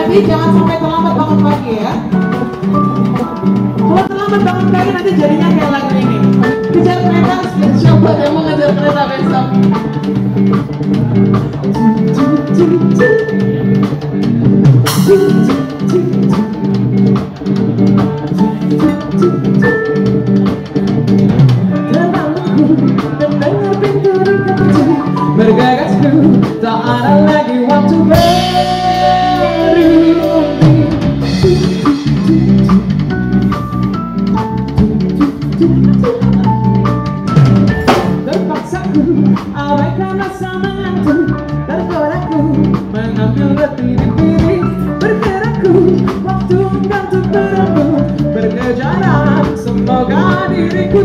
hati-hati jangan sampai terlambat bangun pagi ya. Kalau terlambat bangun pagi nanti jadinya kayak lagu ini. Kejar kereta, siapa yang mau ngejar kereta besok? Bergegasku, tak ada lagi waktu berhenti. Terpaksaku abaikan rasa mengantuk, tergodaku mengambil reti di piring. Bergerakku, waktu gantung berembuk, berkejaran, semoga diriku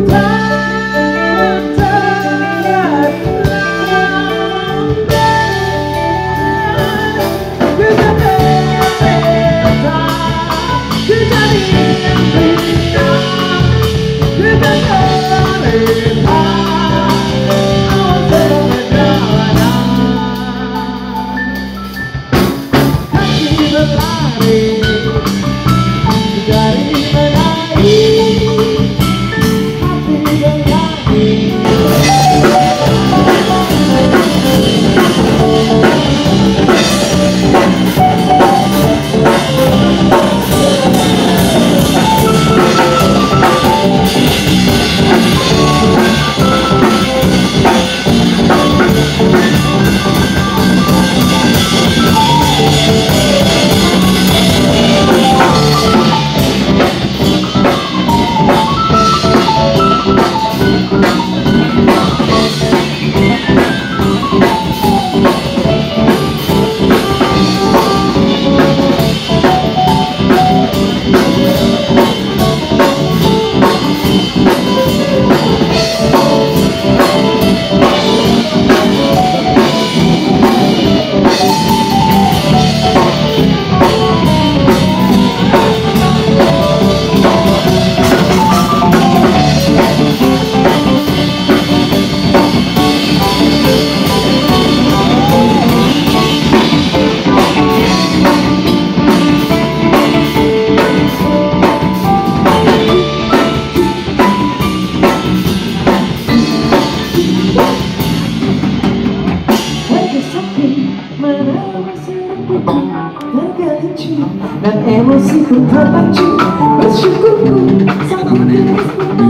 dan emosiku terpacu, bersyukurku sanggup terus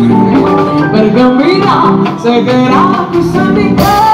bergembira, segera aku sandingkan.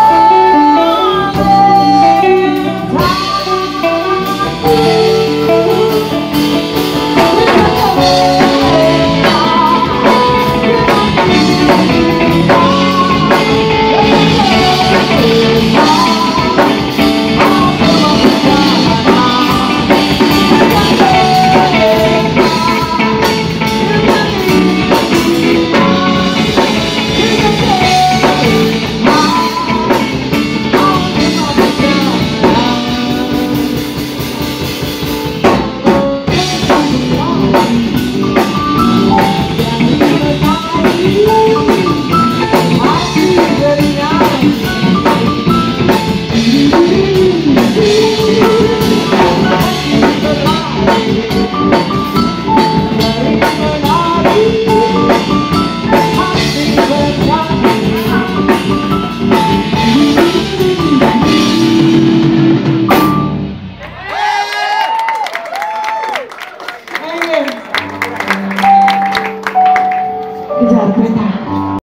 Kejar kereta